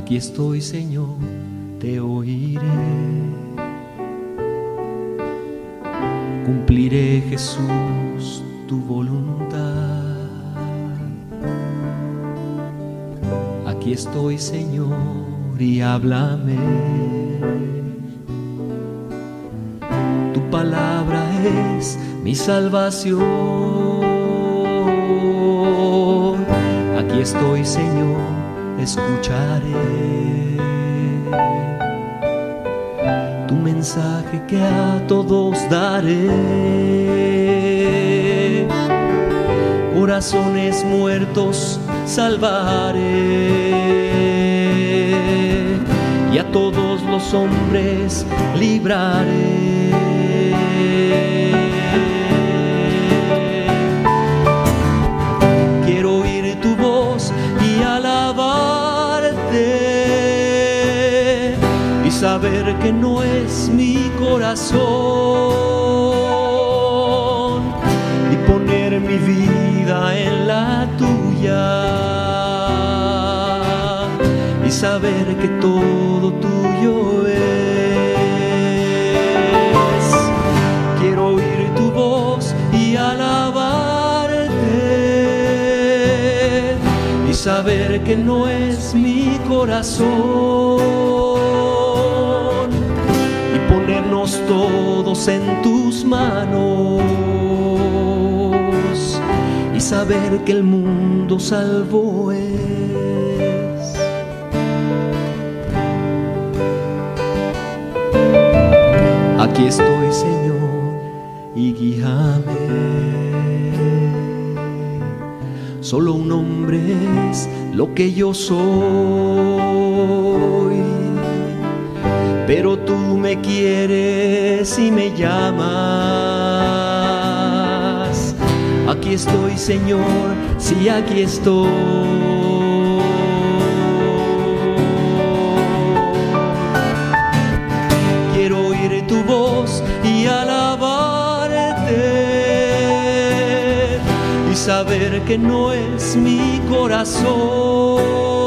Aquí estoy, Señor, te oiré. Cumpliré, Jesús, tu voluntad. Aquí estoy, Señor, y háblame. Tu palabra es mi salvación. Aquí estoy, Señor, escucharé tu mensaje que a todos daré. Corazones muertos salvaré y a todos los hombres libraré. Quiero oír tu voz y alabarte y saber que no es mi corazón y poner mi vida en la tuya y saber que todo tuyo es. Quiero oír tu voz y alabarte y saber que no es mi corazón y ponernos todos en tus manos y saber que el mundo salvo es. Aquí estoy, Señor, y guíame. Solo un hombre es lo que yo soy, pero tú me quieres y me llamas. Aquí estoy, Señor, sí, aquí estoy. Quiero oír tu voz y alabarte y saber que no es mi corazón